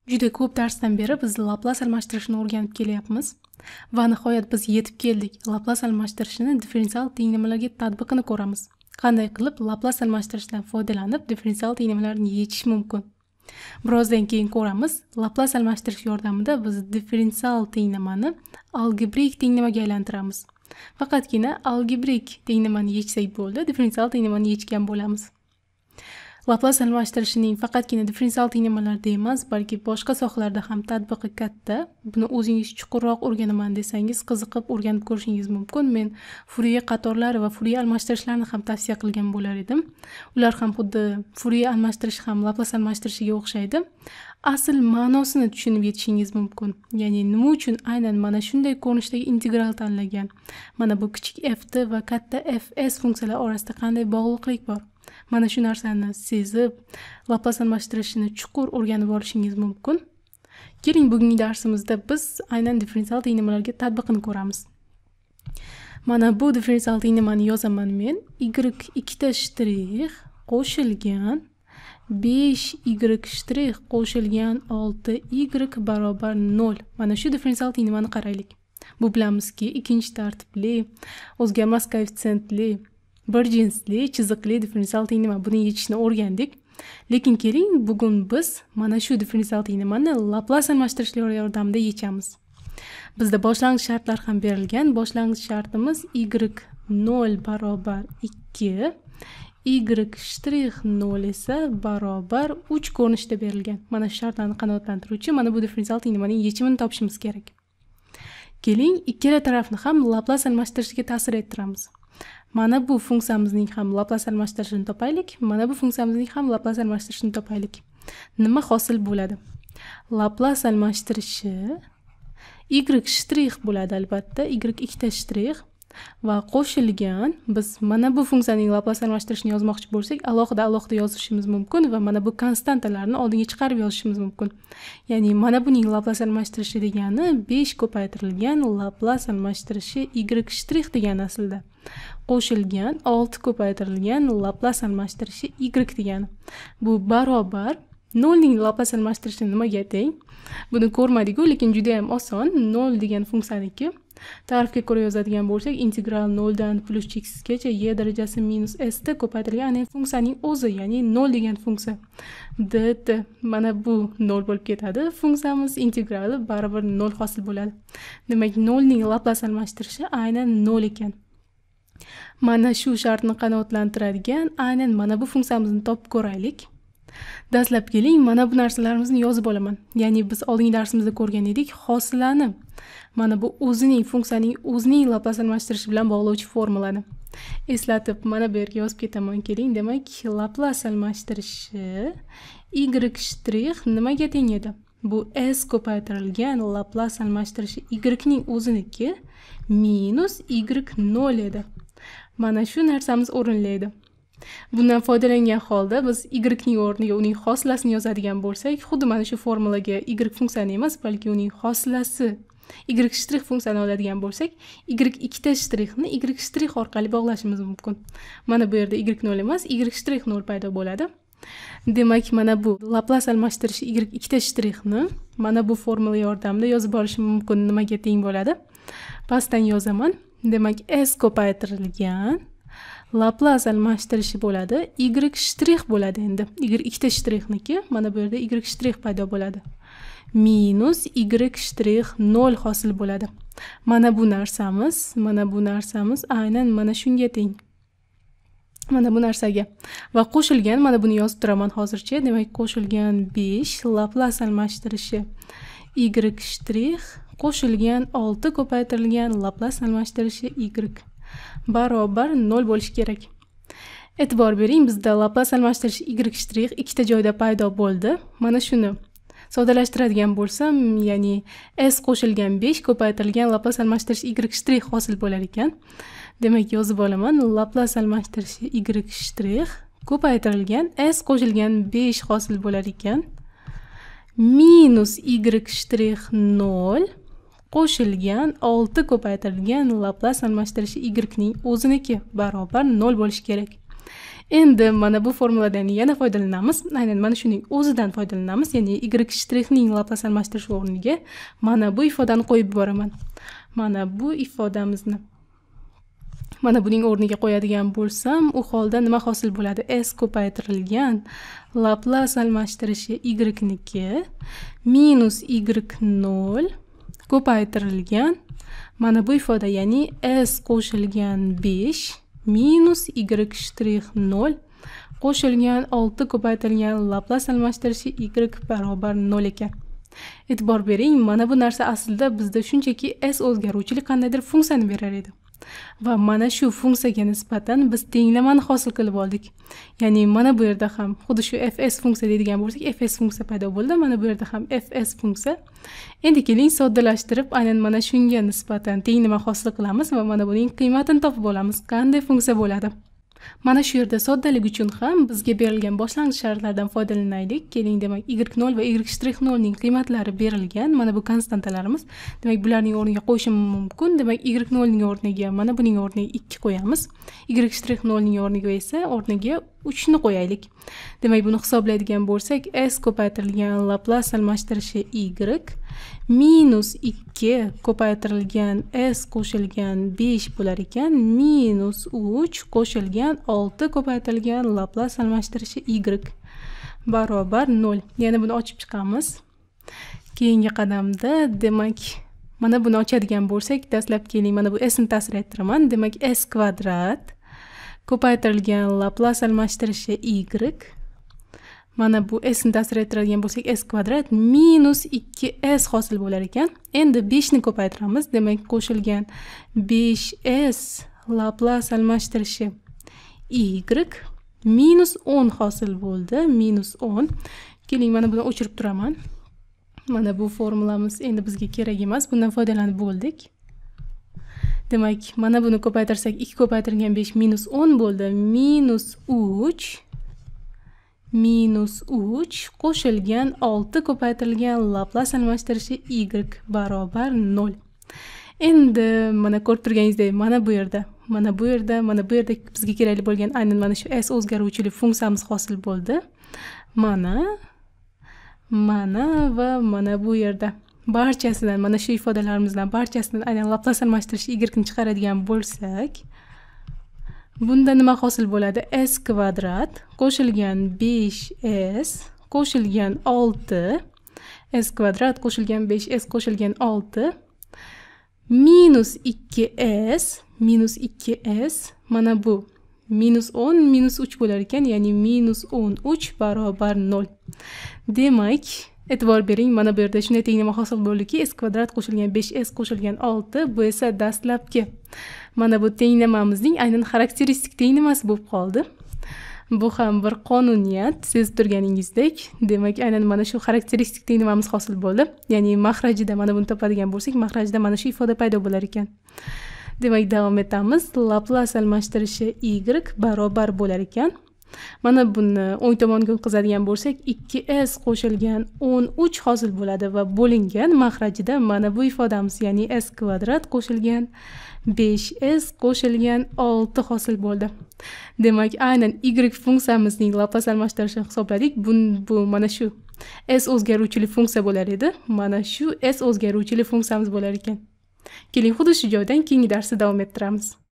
Juda ko'p darsdan beri biz Laplas almashtirishni o'rganib kelyapmiz va nihoyat biz yetib keldik. Laplas almashtirishini differensial tenglamalarga tatbiqini ko'ramiz. Qanday qilib Laplas almashtirishdan foydalanib differensial tenglamalarni yechish mumkin? Birozdan keyin ko'ramiz. Laplas almashtirish yordamida biz differensial tenglamani algebrik tenglamaga aylantiramiz. Faqatgina algebrik tenglamani yechsak bo'ldi, differensial tenglamani yechgan bo'lamiz. Laplas almashtirishining faqatgina differensial tenglamalarda emas, balki boshqa sohalarda ham tatbiqi katta. Buni o'zingiz chuqurroq o'rganaman desangiz, qiziqib o'rganib ko'rishingiz mumkin. Men Fourier qatorlari va Fourier almashtirishlarni ham tavsiya qilgan bo'lar edim. Ular ham xuddi Fourier almashtirish ham Laplas almashtirishiga o'xshaydi. Asl ma'nosini tushunib yetishingiz mumkin. Ya'ni nima uchun aynan mana shunday ko'rinishdagi integral tanlagan? Mana bu kichik f va katta fs funksiyalar orasida qanday bog'liqlik bor? Mana shu narsani sezib, Laplas almashtirishini chuqur o'rganib olishingiz mumkin. Keling, bugungi darsimizda biz aynan differensial tenglamalarga tatbiqini ko'ramiz. Mana bu differensial tenglamani yozaman men. y2 shtrix qo'shilgan 5y shtrix qo'shilgan 6y barobar 0. Mana shu differensial tenglamani qaraylik. Bu bilamizki, ikkinchi tartibli, o'zgarmas koeffitsiyentli, bir jinsli, chiziqli differensial tenglama. Buni yechishni o'rgandik. Lekin keling, bugun biz mana shu differensial tenglamani Laplas almashtirishlar yordamida yechamiz. Bizda boshlang'ich shartlar ham berilgan. Boshlang'ich shartimiz y0 barobar 2, y'0 esa barobar 3 ko'rinishda berilgan. Mana shu shartlarni qanoatlantiruvchi mana bu differensial tenglamaning yechimini topishimiz kerak. Keling, ikkala tarafni ham Laplas almashtirishga ta'sir ettiramiz. Mana bu funksiyamizning ham Laplas almashtirishini topaylik. Mana bu funksiyamizning ham Laplas almashtirishini topaylik. Nima hosil bo'ladi? Laplas almashtirishi y' bo'ladi albatta, y2 shtrix va qo'shilgan, biz mana bu funksiyaning Laplas almashtirishini yozmoqchi bo'lsak, alohida yozishimiz mumkin va mana bu konstantalarni oldinga chiqarib yozishimiz mumkin. Ya'ni mana buning Laplas almashtirishi degani 5 ko'paytirilgan Laplas almashtirishi y' degani aslida. Qo'shilgan 6 ko'paytirilgan Laplas almashtirishi y degani. Bu barobar 0 ning Laplas almashtirishi nimaga teng? Buni ko'rmadik-ku, lekin juda ham oson. 0 degan funksiyaniki. Ta'rifga ko'ra yozadigan bo'lsak, integral 0 dan plus chexgacha y darajasi minus s da ko'paytirilgan funksiyaning o'zi, ya'ni 0 degan funksiya. dt mana bu 0 bo'lib ketadi. Funksiyamiz integrali baribir 0 hosil bo'ladi. Demak, 0 ning Laplas almashtirishi aynan 0 ekan. Mana shu shartni qanoatlantiradigan aynan mana bu funksiyamizni topib ko'raylik. Dastlab keling, mana bu narsalarimizni yozib olaman. Ya'ni biz oldingi darsimizda ko'rgan edik, hosilani mana bu funksiyaning o'zining Laplas almashtirishi bilan bog'lovchi formulani eslatib, mana bu yerga yozib ketaman. Keling, demak, Laplas almashtirishi y' nimaga teng edi? Bu s ko'paytirilgan Laplas almashtirishi y ning o'ziniki minus y0 edi. Mana shu narsamiz o'rinlaydi. Bundan foydalangan holda biz y ning o'rniga uning hosilasini yozadigan bo'lsak, xuddi mana shu formulaga y funksiyani emas, balki uning hosilasi y' funksiyani oladigan bo'lsak, y2 shtrixni y' orqali bog'lashimiz mumkin. Mana bu yerda y0 emas, y'0 paydo bo'ladi. Demak, mana bu Laplas almashtirishi y2 shtrixni mana bu formula yordamida yozib olishim mumkin. Nimaga teng bo'ladi? Pastdan yozaman. Demak, s ko'paytirilgan Laplas almashtirishi bo'ladi, y' bo'ladi endi. y2 shtrixniki, mana bu yerda y' paydo bo'ladi. Minus y' 0 hosil bo'ladi. Mana bu narsamiz aynan mana shunga teng. Mana bu narsaga. Va qo'shilgan, mana buni yozib turaman hozircha. Demak, qo'shilgan 5 Laplas almashtirishi y' qo'shilgan 6 ko'paytirilgan Laplas almashtirishi y barobar 0 bo'lishi kerak. E'tibor bering, bizda Laplas almashtirish y' ikkita joyda paydo bo'ldi. Mana shuni soddalashtiradigan bo'lsam, ya'ni s qo'shilgan 5 ko'paytirilgan Laplas almashtirish y' hosil bo'lar ekan. Demak, yozib olaman. Laplas almashtirishi y' ko'paytirilgan s qo'shilgan 5 hosil bo'lar ekan. Minus y' 0 qo'shilgan 6 ko'paytirilgan Laplas almashtirishi y ning o'ziniki barobar 0 bo'lishi kerak. Endi mana bu formuladan yana foydalanamiz. Aynan mana shuning o'zidan foydalanamiz. Ya'ni yechishning Laplas almashtirish o'rniga mana bu ifodani qo'yib yuboraman. Mana bu ifodamizni mana buning o'rniga qo'yadigan bo'lsam, u holda nima hosil bo'ladi? S ko'paytirilgan Laplas almashtirishi y-niki minus y0 ko'paytirilgan mana bu ifoda, ya'ni S qo'shilgan 5 minus y'0 qo'shilgan 6 ko'paytirilgan Laplas almashtirishi y barobar 0 ekan. E'tibor bering, mana bu narsa aslida bizda shunchaki S o'zgaruvchili qandaydir funksiyani berar edi. Va mana shu funksiyaga nisbatan biz tenglamani hosil qilib oldik. Ya'ni mana bu yerda ham xuddi shu fs funksiya deydigan bo'lsak, fs funksiya paydo bo'ldi. Mana bu yerda ham fs funksiya. Endi keling soddalashtirib, aynan mana shunga nisbatan tenglama hosil qilamiz va mana buning qiymatini topib olamiz. Qanday funksiya bo'ladi? Mana shu yerda soddalik uchun ham bizga berilgan boshlang'ich shartlardan foydalanaylik. Keling, demak y0 va y'0 ning qiymatlari berilgan. Mana bu konstantalarimiz. Demak, bularning o'rniga qo'yishim mumkin. Demak, y0 ning o'rniga mana buning o'rniga 2 qo'yamiz. y'0 ning o'rniga esa o'rniga 3 ni qo'yaylik. Demak, buni hisoblaydigan bo'lsak, s ko'paytirilgan Laplas almashtirishi y minus 2 ko'paytirilgan s qo'shilgan 5 bo'lar ekan, minus 3 qo'shilgan 6 ko'paytirilgan Laplas almashtirishi y barobar 0. Yana buni ochib chiqamiz. Keyingi qadamda, demak, mana buni ochadigan bo'lsak, dastlab keling, mana bu s ni ta'sir ettiraman. Demak, s kvadrat ko'paytirilgan Laplas almashtirishi y mana bu s ni ta'sir ettiradigan bo'lsak, s kvadrat minus 2s hosil bo'lar ekan. Endi 5 ni ko'paytiramiz. Demak, qo'shilgan 5s Laplas almashtirishi y minus 10 hosil bo'ldi. Minus 10. Keling, mana buni o'chirib turaman. Mana bu formulamiz endi bizga kerak emas. Bundan foydalanib bo'ldik. Demak, mana buni ko'paytirsak, 2 ko'paytirilgan 5 minus 10 bo'ldi. Minus 3 qo'shilgan 6 ko'paytirilgan Laplas almashtirishi y barobar 0. Endi mana ko'rib turganingizdek, mana bu yerda bizga kerakli bo'lgan aynan mana shu s o'zgaruvchili funksiyamiz hosil bo'ldi. Mana va mana bu yerda barchasidan, mana shu ifodalarimizdan barchasidan aynan Laplas almashtirish y ni chiqaradigan bo'lsak, bunda nima hosil bo'ladi? S kvadrat qo'shilgan 5s qo'shilgan 6 s kvadrat qo'shilgan 5s qo'shilgan 6 minus 2s mana bu minus 10 minus 3 bo'lar ekan, ya'ni minus 13 barobar 0. Demak, e'tibor bering, mana bu yerda shunday tenglama hosil bo'ldiki, s kvadrat qo'shilgan 5s qo'shilgan 6, bu esa dastlabki mana bu tenglamamizning aynan xarakteristik tenglamasi bo'lib qoldi. Bu ham bir qonuniyat, sezib turganingizdek. Demak, aynan mana shu xarakteristik tenglamamiz hosil bo'ldi. Ya'ni mahrajida mana buni topadigan bo'lsak, mahrajida mana shu ifoda paydo bo'lar ekan. Demak, davom etamiz. Laplas almashtirishi y barobar bo'lar ekan. Mana buni o'ng tomonga o'tkazadigan bo'lsak, 2s qo'shilgan 13 hosil bo'ladi va bo'lingan mahrajida mana bu ifodamiz, ya'ni s kvadrat qo'shilgan 5s qo'shilgan 6 hosil bo'ldi. Demak, aynan y funksiyamizning Laplas almashtirishini hisobladik. Bu mana shu s o'zgaruvchili funksiya bo'lar edi. Mana shu s o'zgaruvchili funksiyamiz bo'lar ekan. Keling, xuddi shu joydan keyingi darsda davom ettiramiz.